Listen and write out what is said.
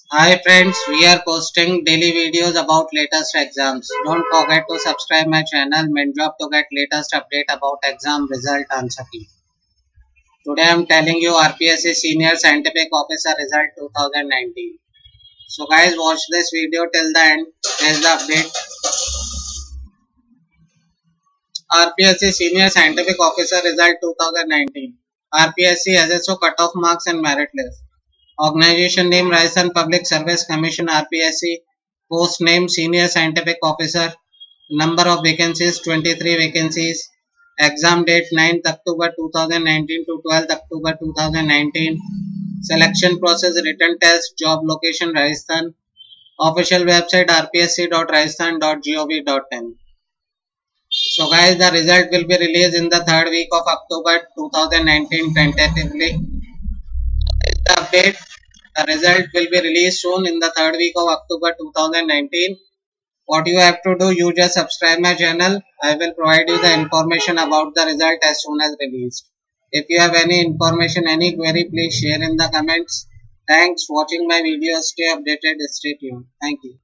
Hi friends, we are posting daily videos about latest exams. Don't forget to subscribe my channel main job to get latest update about exam result answer key. Today I am telling you RPSC Senior Scientific Officer result 2019. So guys, watch this video till the end. Here's the update. RPSC Senior Scientific Officer result 2019. RPSC SSO cutoff marks and merit list. Organization name Rajasthan Public Service Commission RPSC. Post name Senior Scientific Officer. Number of vacancies 23 vacancies. Exam date 9th October 2019 to 12th October 2019. Selection process written test job location Rajasthan. Official website rpsc.rajasthan.gov.in. So guys, the result will be released in the third week of October 2019 tentatively. The update, the result will be released soon in the third week of October 2019. What you have to do, you just subscribe my channel. I will provide you the information about the result as soon as released. If you have any information, any query, please share in the comments. Thanks for watching my video. Stay updated. Stay tuned. Thank you.